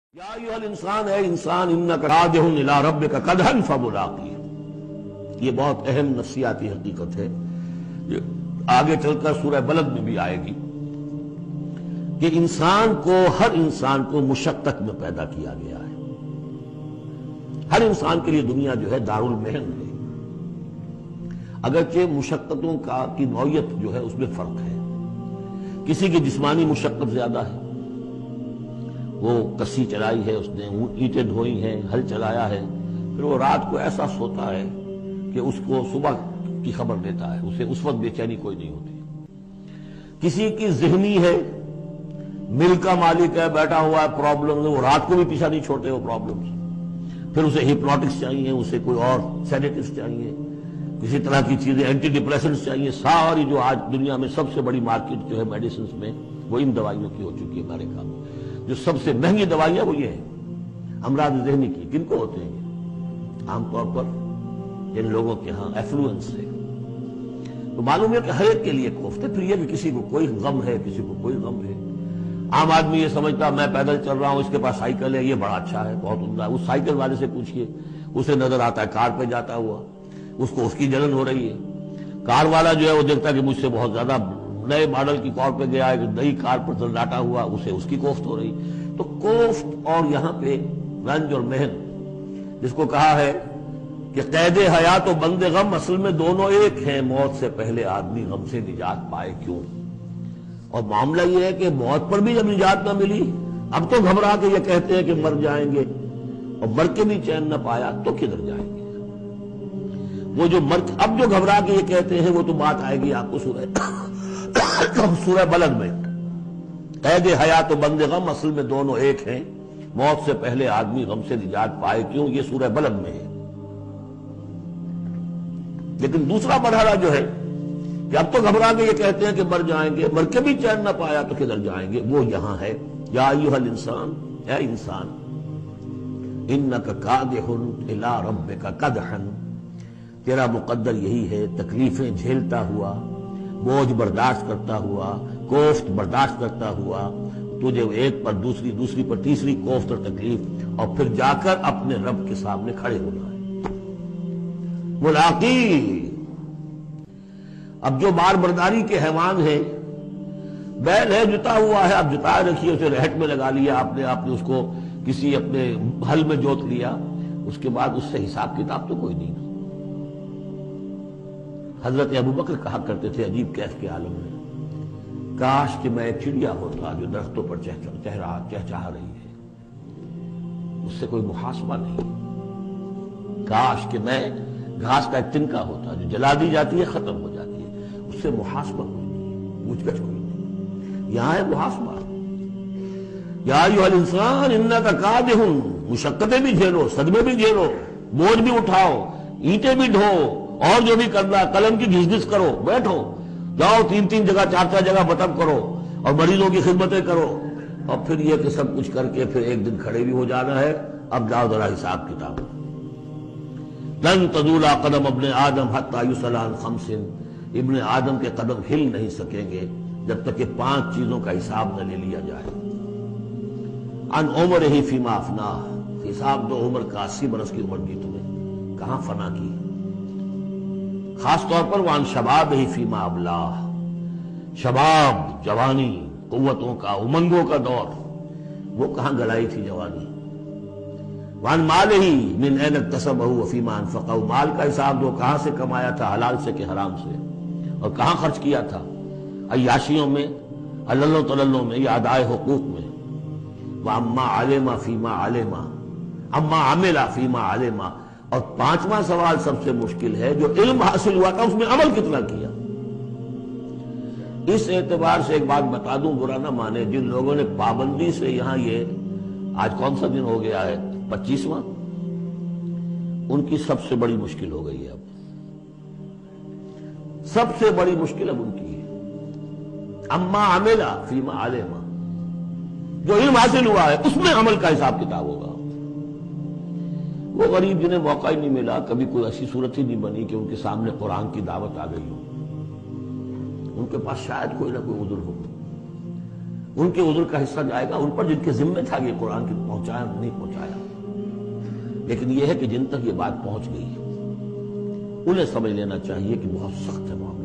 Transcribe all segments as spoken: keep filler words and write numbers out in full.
یا ایھا الانسان، اے انسان، انک راجع الی ربک قدحا فملاقیہ۔ یہ بہت اہم نفسیاتی حقیقت ہے، یہ آگے چل کر سورہ بلد میں بھی آئے گی کہ انسان کو، ہر انسان کو مشقت میں پیدا کیا گیا ہے۔ ہر انسان کے لیے دنیا جو ہے دارالمحن ہے، اگرچہ مشقتوں کا کی نوعیت جو ہے اس میں فرق ہے۔ کسی کی جسمانی مشقت زیادہ ہے، وہ کسی چلائی ہے، اس نے اینٹیں دھوئی ہیں، ہل چلایا ہے، پھر وہ رات کو ایسا سوتا ہے کہ اس کو صبح کی خبر دیتا ہے، اسے اس وقت بے چینی کوئی نہیں ہوتی۔ کسی کی ذہنی ہے، مل کا مالک ہے، بیٹھا ہوا ہے، پرابلم ہے، وہ رات کو بھی پیچھا نہیں چھوڑتے وہ پرابلمز، پھر اسے ہپنوٹکس چاہیے، اسے کوئی اور سیڈیٹس چاہیے، کسی طرح کی چیزیں، اینٹی ڈپریسنٹس چاہیے۔ ساری جو آج دنیا میں سب سے بڑی مارکیٹ جو ہے میڈیسنز میں، وہ ان دوائیوں کی ہو چکی ہے۔ ہمارے کام جو سب سے مہنگی دوائیاں وہ یہ ہیں امراض ذہنی کی۔ کن کو ہوتے ہیں؟ عام طور پر جن لوگوں کے ہاں ایفلوئنس ہے، تو معلوم ہے کہ ہر ایک کے لیے کوفت ہے۔ پھر یہ کہ کسی کو کوئی غم ہے، کسی کو کوئی غم ہے۔ عام آدمی یہ سمجھتا میں پیدل چل رہا ہوں، اس کے پاس سائیکل ہے، یہ بڑا اچھا ہے، بہت عمدہ ہے۔ اس سائیکل والے سے پوچھئے، اسے نظر آتا ہے کار پہ جاتا ہوا، اس کو اس کی جلن ہو رہی ہے۔ کار والا جو ہے وہ دیکھتا ہے کہ مجھ سے بہت زیادہ نئے ماڈل کی کار پہ گیا ہے، نئی کار پر سنڈاٹا ہوا، اسے اس کی کوفت ہو رہی۔ تو کوفت اور یہاں پہ رنج اور محن، جس کو کہا ہے کہ قید حیات و بند غم اصل میں دونوں ایک ہیں، موت سے پہلے آدمی غم سے نجات پائے کیوں؟ اور معاملہ یہ ہے کہ موت پر بھی جب نجات نہ ملی، اب تو گھبرا کے یہ کہتے ہیں کہ مر جائیں گے، اور مر کے بھی چین نہ پایا تو کدھر جائیں گے؟ وہ جو مر اب جو گھبرا کے یہ کہتے ہیں، وہ تو بات آئے گی آپ کو سورہ سورہ بلد میں۔ قید حیات و بند غم اصل میں دونوں ایک ہیں، موت سے پہلے آدمی غم سے نجات پائے کیوں؟ یہ سورہ بلد میں ہے۔ لیکن دوسرا مرحلہ جو ہے کہ اب تو گھبرا کے یہ کہتے ہیں کہ مر جائیں گے، مر کے بھی چین نہ پایا تو کدھر جائیں گے، وہ یہاں ہے۔ یا ایھا الانسان، اے انسان، انک کادح الی ربک قدحا، تیرا مقدر یہی ہے تکلیفیں جھیلتا ہوا، بوجھ برداشت کرتا ہوا، کوفت برداشت کرتا ہوا، تجھے ایک پر دوسری، دوسری پر تیسری کوفت اور تکلیف، اور پھر جا کر اپنے رب کے سامنے کھڑے ہونا ہے۔ ملاقی، اب جو بار برداری کے حیوان ہیں، بیل ہے جتا ہوا ہے، اب جتائے رکھیے، اسے رہٹ میں لگا لیا آپ نے، آپ نے اس کو کسی اپنے ہل میں جوت لیا، اس کے بعد اس سے حساب کتاب تو کوئی نہیں۔ حضرت ابوبکر کہا کرتے تھے عجیب کیف کے عالم میں، کاش کہ میں ایک چڑیا ہوتا جو درختوں پر چہچہا رہی ہے، اس سے کوئی محاسبہ نہیں۔ کاش کہ میں گھاس کا ایک تنکا ہوتا جو جلا دی جاتی ہے، ختم ہو جاتی ہے، اس سے محاسبہ کوئی نہیں، پوچھ گچھ کوئی نہیں۔ یہاں ہے محاسبہ۔ یا ایھا الانسان انک کادح، مشقتیں بھی جھیلو، صدمے بھی جھیلو، بوجھ بھی اٹھاؤ، اینٹیں بھی ڈھو، اور جو بھی کرنا، قلم کی گھس گھس کرو، بیٹھو، جاؤ تین تین جگہ، چار چار جگہ بطب کرو، اور مریضوں کی خدمتیں کرو، اور پھر یہ کہ سب کچھ کر کے پھر ایک دن کھڑے بھی ہو جانا ہے۔ اب جاؤ ذرا حساب کتاب۔ لن تزول قدم ابن آدم حتی یسأل عن خمس، ابن آدم کے قدم ہل نہیں سکیں گے جب تک کہ پانچ چیزوں کا حساب نہ لے لیا جائے۔ عن عمرہ فیما افناہ، حساب دو عمر کا، اسی برس کی عمر دی تمہیں، کہاں فنا کی؟ خاص طور پر وان شباب ہی فیما ابلاہ، شباب، جوانی، قوتوں کا، امنگوں کا دور، وہ کہاں گلائی تھی جوانی؟ وان مال ہی من این اکتسبہ وفیما انفقہ، مال کا حساب دو، کہاں سے کمایا تھا، حلال سے کہ حرام سے، اور کہاں خرچ کیا تھا، عیاشیوں میں، عللوں تللوں میں، یا ادائے حقوق میں۔ واما علم فیما علم، اما عمل فیما علم، اور پانچواں سوال سب سے مشکل ہے، جو علم حاصل ہوا تھا اس میں عمل کتنا کیا؟ اس اعتبار سے ایک بات بتا دوں، برا نہ مانے، جن لوگوں نے پابندی سے یہاں، یہ آج کون سا دن ہو گیا ہے، پچیسواں، ان کی سب سے بڑی مشکل ہو گئی ہے۔ اب سب سے بڑی مشکل اب ان کی ہے۔ اما عمل فیما علم، جو علم حاصل ہوا ہے اس میں عمل کا حساب کتاب ہوگا۔ وہ غریب جنہیں موقع ہی نہیں ملا، کبھی کوئی ایسی صورت ہی نہیں بنی کہ ان کے سامنے قرآن کی دعوت آ گئی ہو، ان کے پاس شاید کوئی نہ کوئی عذر ہو، ان کے عذر کا حصہ جائے گا ان پر جن کے ذمہ تھا کہ قرآن کی پہنچایا نہیں پہنچایا. لیکن یہ ہے کہ جن تک یہ بات پہنچ گئی انہیں سمجھ لینا چاہیے کہ بہت سخت ہے معاملہ.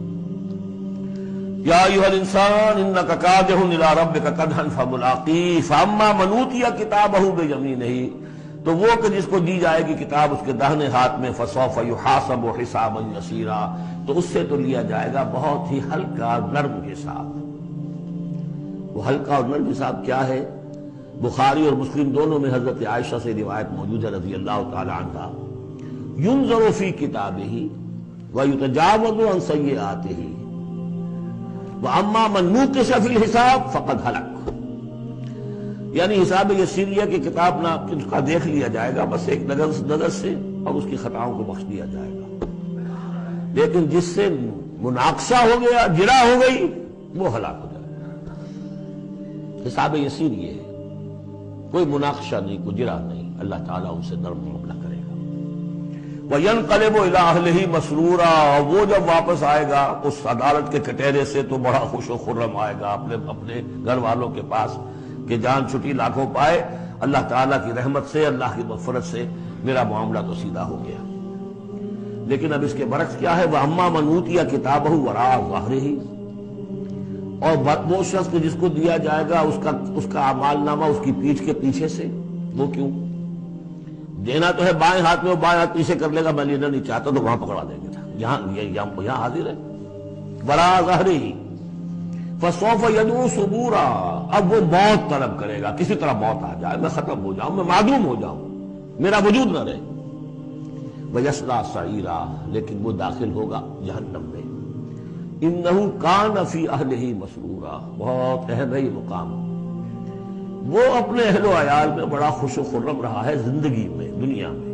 یا ایھا الانسان انک کادح الی ربک کدحا فملاقیہ فاما من اوتی کتابہ بیمینہ، تو وہ کہ جس کو دی جائے گی کتاب اس کے داہنے ہاتھ میں فسوف یحاسب حسابا یسیرا، تو اس سے تو لیا جائے گا بہت ہی ہلکا نرم حساب. وہ ہلکا اور نرم حساب کیا ہے؟ بخاری اور مسلم دونوں میں حضرت عائشہ سے روایت موجود ہے رضی اللہ تعالی عنہا، ينظر فی کتابہ ویتجاوز عن سیئاتہ وَأَمَّا مَن نُوقِشَ فِي الْحِسَابِ فَقَدْ هَلَكَ. یعنی حساب یسیریہ کی کتاب نہ اس کا دیکھ لیا جائے گا بس ایک نظر نظر سے اور اس کی خطاؤں کو بخش دیا جائے گا، لیکن جس سے مناقشہ ہو گیا، جرا ہو گئی، وہ ہلاک ہو جائے گا. حساب یسیر یہ ہے، کوئی مناقشہ نہیں، کوئی جرا نہیں، اللہ تعالیٰ ان سے نرم معاملہ کرے گا. وَيَنْقَلِبُ إِلَىٰ أَهْلِهِ مَسْرُورًا، وہ جب واپس آئے گا اس عدالت کے کٹہرے سے تو بڑا خوش و خرم آئے گا اپنے اپنے گھر والوں کے پاس کہ جان چھٹی لاکھوں پائے، اللہ تعالیٰ کی رحمت سے، اللہ کی مغفرت سے میرا معاملہ تو سیدھا ہو گیا. لیکن اب اس کے برعکس کیا ہے؟ وَأَمَّا مَنْ أُوتِيَ كِتَابَهُ وَرَاءَ ظَهْرِهِ، اور وہ شخص جس کو دیا جائے گا اس کا اس کا اعمال نامہ اس کی پیٹھ کے پیچھے سے. وہ کیوں؟ دینا تو ہے بائیں ہاتھ میں، وہ بائیں ہاتھ پیچھے کر لے گا، میں لینا نہیں چاہتا تو وہاں پکڑا دیں گے. یہاں یہاں حاضر ہے وراء ظہرہ فسوف یدعو ثبورا، اب وہ موت طلب کرے گا، کسی طرح موت آ جائے، میں ختم ہو جاؤں، میں معدوم ہو جاؤں، میرا وجود نہ رہے. ویصلی سعیرا، لیکن وہ داخل ہوگا جہنم میں. انہ کان فی اہلہ مسرورا، بہت اہم ہے یہ مقام. وہ اپنے اہل و عیال میں بڑا خوش و خرم رہا ہے زندگی میں، دنیا میں،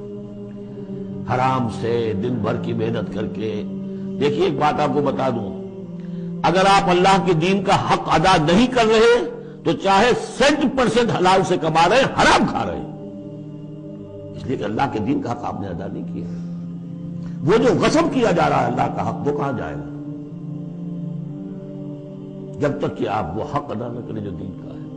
حرام سے دن بھر کی محنت کر کے. دیکھیے ایک بات آپ کو بتا دوں، اگر آپ اللہ کے دین کا حق ادا نہیں کر رہے تو چاہے سینٹ پرسینٹ حلال سے کما رہے ہیں، حرام کھا رہے ہیں، اس لیے کہ اللہ کے دین کا حق آپ نے ادا نہیں کیا. وہ جو غصب کیا جا رہا ہے اللہ کا حق، وہ کہاں جائے گا جب تک کہ آپ وہ حق ادا نہ کریں جو دین کا ہے.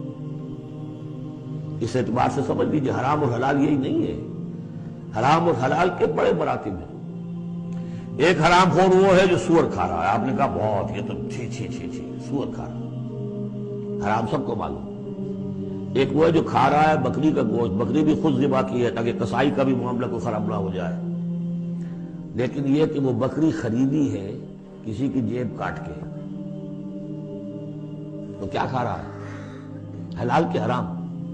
اس اعتبار سے سمجھ لیجیے حرام اور حلال یہی نہیں ہے، حرام اور حلال کے بڑے مراتب ہیں. ایک حرام خور وہ ہے جو سور کھا رہا ہے، آپ نے کہا بہت یہ تو چھی چھی چھی چھی سور کھا رہا، حرام سب کو معلوم. ایک وہ ہے جو کھا رہا ہے بکری کا گوشت، بکری بھی خود ذبح کی ہے تاکہ قصائی کا بھی معاملہ کو خراب نہ ہو جائے، لیکن یہ کہ وہ بکری خریدی ہے کسی کی جیب کاٹ کے، تو کیا کھا رہا ہے؟ حلال کے حرام.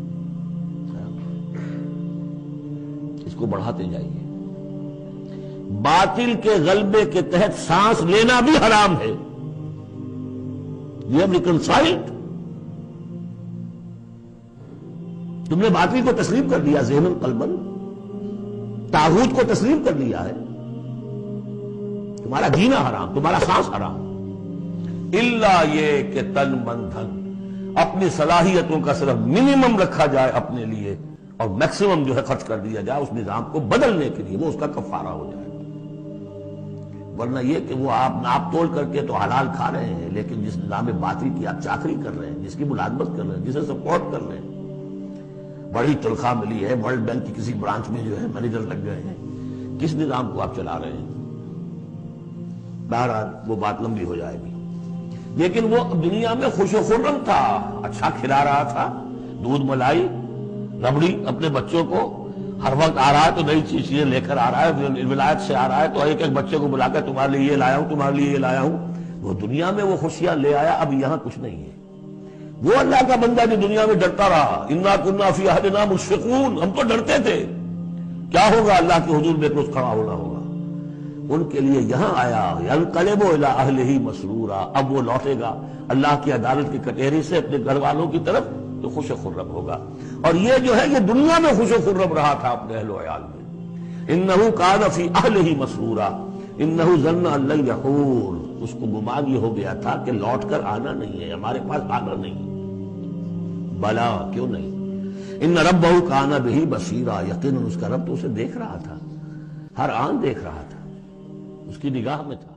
اس کو بڑھاتے جائیے. باطل کے غلبے کے تحت سانس لینا بھی حرام ہے. یہ اب ریکنسائلڈ، تم نے باطل کو تسلیم کر لیا، ذہن قلبن طاغوت کو تسلیم کر لیا ہے، تمہارا جینا حرام، تمہارا سانس حرام. الا یہ کہ تن من دھن، اپنی صلاحیتوں کا صرف منیمم رکھا جائے اپنے لیے اور میکسیمم جو ہے خرچ کر دیا جائے اس نظام کو بدلنے کے لیے، وہ اس کا کفارہ ہو جائے. ورنہ یہ کہ وہ آپ ناپ تول کر کے تو حلال کھا رہے ہیں، لیکن جس نظام باطل کی آپ چاکری کر رہے ہیں، جس کی ملازمت کر رہے ہیں، جسے سپورٹ کر رہے ہیں، بڑی تنخواہ ملی ہے، ورلڈ بینک کی کسی برانچ میں جو ہے مینیجر لگ گئے ہیں، کس نظام کو آپ چلا رہے ہیں؟ بہرحال وہ بات لمبی ہو جائے گی. لیکن وہ دنیا میں خوش و خرم تھا، اچھا کھلا رہا تھا، دودھ ملائی ربڑی اپنے بچوں کو، ہر وقت آ رہا ہے تو نئی چیزیں لے کر آ رہا ہے، ولایت سے آ رہا ہے تو ایک ایک بچے کو بلا کر تمہارے لیے یہ لایا ہوں، تمہارے لیے یہ لایا ہوں. وہ دنیا میں وہ خوشیاں لے آیا، اب یہاں کچھ نہیں ہے. وہ اللہ کا بندہ جو دنیا میں ڈرتا رہا، انا کنا فی اہلنا مشفقون، ہم تو ڈرتے تھے کیا ہوگا اللہ کے حضور میں روز کھڑا ہونا ہوگا. ان کے لیے یہاں آیا ینقلب الی اہلہ مسرورا، اب وہ لوٹے گا اللہ کی عدالت کی کٹہری سے اپنے گھر والوں کی طرف تو خوش و خرم ہوگا. اور یہ جو ہے یہ دنیا میں خوش و خرم رہا تھا اپنے اہل و عیال میں. انہ کان فی اہلہ مسرورا انہ ظن ان لن یحور، اس کو گمان یہ ہو گیا تھا کہ لوٹ کر آنا نہیں ہے، ہمارے پاس آنا نہیں. بلا، کیوں نہیں؟ ان ربہ کان بہ بصیرا، یقیناً اس کا رب تو اسے دیکھ رہا تھا، ہر آن دیکھ رہا تھا، اس کی نگاہ میں تھا.